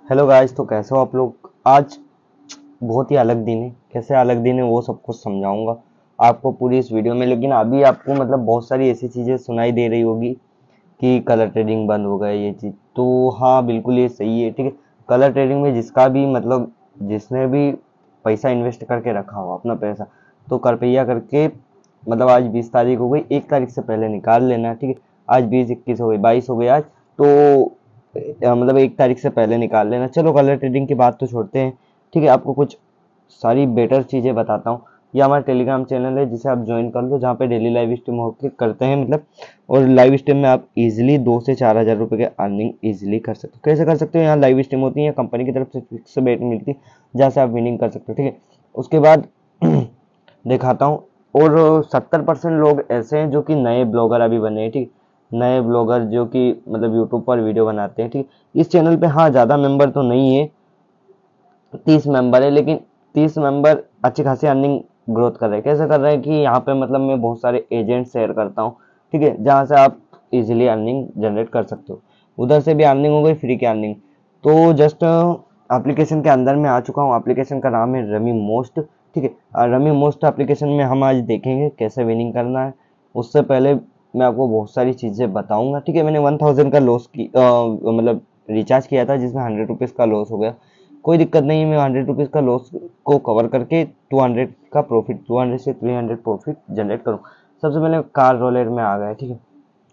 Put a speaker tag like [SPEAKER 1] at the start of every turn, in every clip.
[SPEAKER 1] Hello guys, तो कैसे हो आप लोग। आज बहुत ही अलग दिन है। कैसे अलग दिन है वो सब कुछ समझाऊंगा आपको पूरी इस वीडियो में। लेकिन अभी आपको मतलब बहुत सारी ऐसी चीज़ें सुनाई दे रही होगी कि कलर ट्रेडिंग बंद हो गया ये चीज़। तो हाँ, बिल्कुल ये सही है, ठीक है। कलर ट्रेडिंग में जिसका भी मतलब जिसने भी पैसा इन्वेस्ट करके रखा हो अपना पैसा, तो कृपया करके मतलब आज 20 तारीख हो गई, 1 तारीख से पहले निकाल लेना, ठीक है। आज 20, 21 हो गई, 22 हो गई आज। तो मतलब 1 तारीख से पहले निकाल लेना। चलो कलर ट्रेडिंग की बात तो छोड़ते हैं, ठीक है। आपको कुछ सारी बेटर चीज़ें बताता हूँ। ये हमारा टेलीग्राम चैनल है जिसे आप ज्वाइन कर लो, जहाँ पे डेली लाइव स्ट्रीम होकर करते हैं मतलब। और लाइव स्ट्रीम में आप इजीली 2 से 4 हज़ार रुपये के अर्निंग इजीली कर सकते हो। कैसे कर सकते हो, यहाँ लाइव स्ट्रीम होती है, कंपनी की तरफ से फिक्स बेट मिलती है जहाँ से आप विनिंग कर सकते हो, ठीक है। उसके बाद दिखाता हूँ। और 70% लोग ऐसे हैं जो कि नए ब्लॉगर अभी बने हैं, ठीक है। नए ब्लॉगर जो कि मतलब यूट्यूब पर वीडियो बनाते हैं, ठीक है। इस चैनल पे हाँ ज़्यादा मेंबर तो नहीं है, 30 मेंबर है, लेकिन 30 मेंबर अच्छी खासी अर्निंग ग्रोथ कर रहे हैं। कैसे कर रहे हैं कि यहाँ पे मतलब मैं बहुत सारे एजेंट शेयर करता हूँ, ठीक है, जहाँ से आप इजीली अर्निंग जनरेट कर सकते हो। उधर से भी अर्निंग हो गई, फ्री की अर्निंग। तो जस्ट एप्लीकेशन के अंदर में आ चुका हूँ। एप्लीकेशन का नाम है रमी मोस्ट, ठीक है। रमी मोस्ट एप्लीकेशन में हम आज देखेंगे कैसे विनिंग करना है। उससे पहले मैं आपको बहुत सारी चीज़ें बताऊंगा, ठीक है। मैंने 1000 का लॉस की मतलब रिचार्ज किया था, जिसमें 100 रुपीज़ का लॉस हो गया। कोई दिक्कत नहीं है, मैं 100 रुपीज़ का लॉस को कवर करके 200 का प्रॉफिट, 200 से 300 प्रॉफिट जनरेट करूँ। सबसे पहले कार रोलेट में आ गया, ठीक है।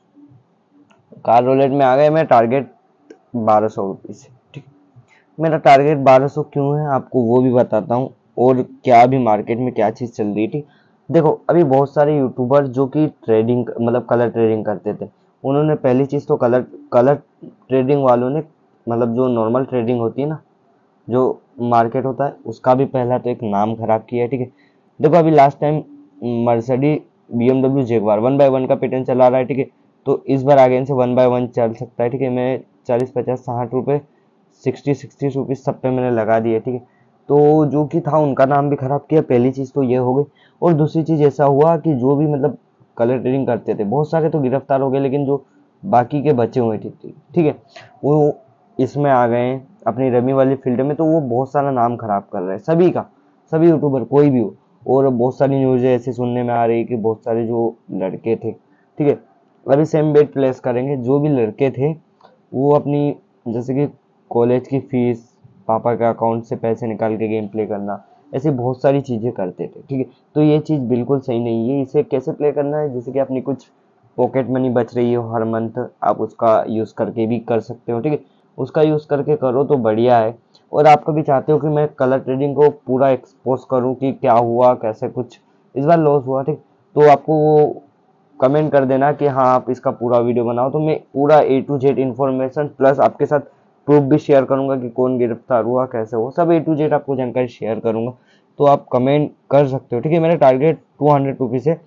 [SPEAKER 1] कार रोलेट में आ गए, मैं टारगेट 1200 रुपये से, ठीक है। मेरा टारगेट 1200 क्यों है आपको वो भी बताता हूँ, और क्या अभी मार्केट में क्या चीज़ चल रही है, ठीक। देखो अभी बहुत सारे यूट्यूबर जो कि ट्रेडिंग मतलब कलर ट्रेडिंग करते थे, उन्होंने पहली चीज़ तो कलर कलर ट्रेडिंग वालों ने मतलब जो नॉर्मल ट्रेडिंग होती है ना, जो मार्केट होता है उसका भी पहला तो एक नाम खराब किया है, ठीक है। देखो अभी last time Mercedes BMW Jaguar 1/1 का पैटर्न चला रहा है, ठीक है। तो इस बार आगे से 1/1 चल सकता है, ठीक है। मैं 40, 50, 60 रुपये, 60 रुपीज़ सब पे मैंने लगा दिए, ठीक है। तो जो कि था उनका नाम भी खराब किया, पहली चीज़ तो ये हो गई। और दूसरी चीज़ ऐसा हुआ कि जो भी मतलब कलर ट्रेडिंग करते थे बहुत सारे तो गिरफ्तार हो गए, लेकिन जो बाकी के बचे हुए थे, ठीक है, वो इसमें आ गए हैं अपनी रमी वाली फील्ड में। तो वो बहुत सारा नाम खराब कर रहे हैं सभी का, सभी यूट्यूबर कोई भी हो। और बहुत सारी न्यूज़ें ऐसी सुनने में आ रही है कि बहुत सारे जो लड़के थे, ठीक है, अभी सेम बेट प्लेस करेंगे। जो भी लड़के थे वो अपनी जैसे कि कॉलेज की फीस, पापा के अकाउंट से पैसे निकाल के गेम प्ले करना, ऐसी बहुत सारी चीज़ें करते थे, ठीक है। तो ये चीज़ बिल्कुल सही नहीं है। इसे कैसे प्ले करना है, जैसे कि अपनी कुछ पॉकेट मनी बच रही हो हर मंथ, आप उसका यूज़ करके भी कर सकते हो, ठीक है। उसका यूज़ करके करो तो बढ़िया है। और आप कभी चाहते हो कि मैं कलर ट्रेडिंग को पूरा एक्सपोज करूं कि क्या हुआ कैसे कुछ इस बार लॉस हुआ, ठीक, तो आपको वो कमेंट कर देना कि हाँ आप इसका पूरा वीडियो बनाओ। तो मैं पूरा A to Z information plus आपके साथ प्रूफ भी शेयर करूंगा कि कौन गिरफ्तार हुआ कैसे हुआ, सब A to Z आपको जानकारी शेयर करूंगा। तो आप कमेंट कर सकते हो, ठीक है। मेरा टारगेट 200 रुपीज़ है,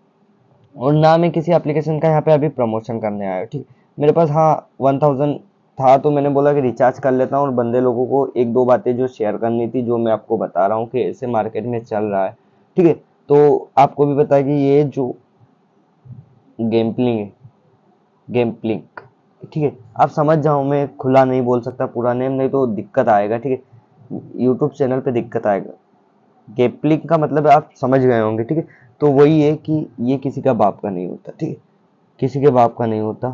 [SPEAKER 1] और ना मैं किसी एप्लीकेशन का यहाँ पे अभी प्रमोशन करने आया हूँ, ठीक। मेरे पास हाँ 1000 था, तो मैंने बोला कि रिचार्ज कर लेता हूँ और बंदे लोगों को एक दो बातें जो शेयर करनी थी, जो मैं आपको बता रहा हूँ कि ऐसे मार्केट में चल रहा है, ठीक है। तो आपको भी पता है कि ये जो गेमप्लिंग है, गेमप्लिंग, ठीक है, आप समझ जाओ, मैं खुला नहीं बोल सकता पूरा नेम, नहीं तो दिक्कत आएगा, ठीक है, यूट्यूब चैनल पे दिक्कत आएगा। गेमप्लिंग का मतलब आप समझ गए होंगे, ठीक है। तो वही है कि ये किसी का बाप का नहीं होता, ठीक है, किसी के बाप का नहीं होता।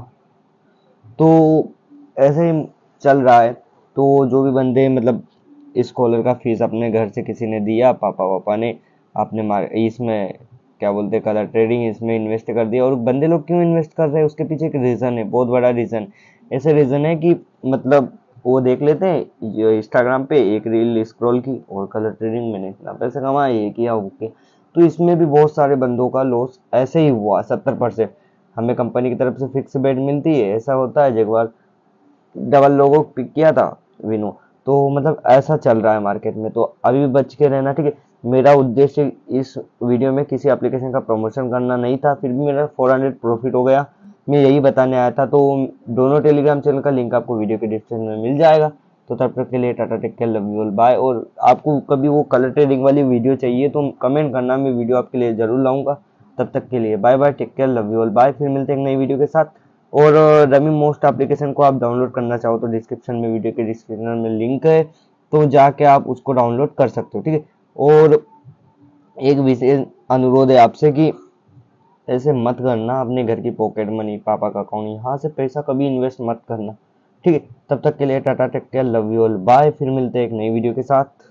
[SPEAKER 1] तो ऐसे ही चल रहा है। तो जो भी बंदे मतलब स्कॉलर का फीस अपने घर से किसी ने दिया, पापा वापा ने, आपने मार इसमें क्या बोलते हैं कलर ट्रेडिंग, इसमें इन्वेस्ट कर दिया। और बंदे लोग क्यों इन्वेस्ट कर रहे हैं उसके पीछे एक रीज़न है, बहुत बड़ा रीज़न। ऐसे रीज़न है कि मतलब वो देख लेते हैं जो इंस्टाग्राम पे एक रील स्क्रॉल की और कलर ट्रेडिंग मैंने इतना पैसे कमाए, ये किया वो किया। तो इसमें भी बहुत सारे बंदों का लॉस ऐसे ही हुआ 70%। हमें कंपनी की तरफ से फिक्स बेट मिलती है, ऐसा होता है। एक डबल लोगो पिक किया था विनो। तो मतलब ऐसा चल रहा है मार्केट में, तो अभी भी बच के रहना, ठीक है। मेरा उद्देश्य इस वीडियो में किसी एप्लीकेशन का प्रमोशन करना नहीं था, फिर भी मेरा 400 प्रॉफिट हो गया, मैं यही बताने आया था। तो दोनों टेलीग्राम चैनल का लिंक आपको वीडियो के डिस्क्रिप्शन में मिल जाएगा। तो तब तक के लिए tata, take care, love you all, bye. और आपको कभी वो कलर ट्रेडिंग वाली वीडियो चाहिए तो कमेंट करना, मैं वीडियो आपके लिए जरूर लाऊंगा। तब तक के लिए bye bye, take care, love you all, bye. फिर मिलते हैं एक नई वीडियो के साथ। और रमी मोस्ट एप्लीकेशन को आप डाउनलोड करना चाहो तो डिस्क्रिप्शन में, वीडियो के डिस्क्रिप्शन में लिंक है, तो जाके आप उसको डाउनलोड कर सकते हो, ठीक है। और एक विशेष अनुरोध है आपसे कि ऐसे मत करना, अपने घर की पॉकेट मनी, पापा का अकाउंट, यहाँ से पैसा कभी इन्वेस्ट मत करना, ठीक है। तब तक के लिए tata, take care, love you all, bye. फिर मिलते हैं एक नई वीडियो के साथ।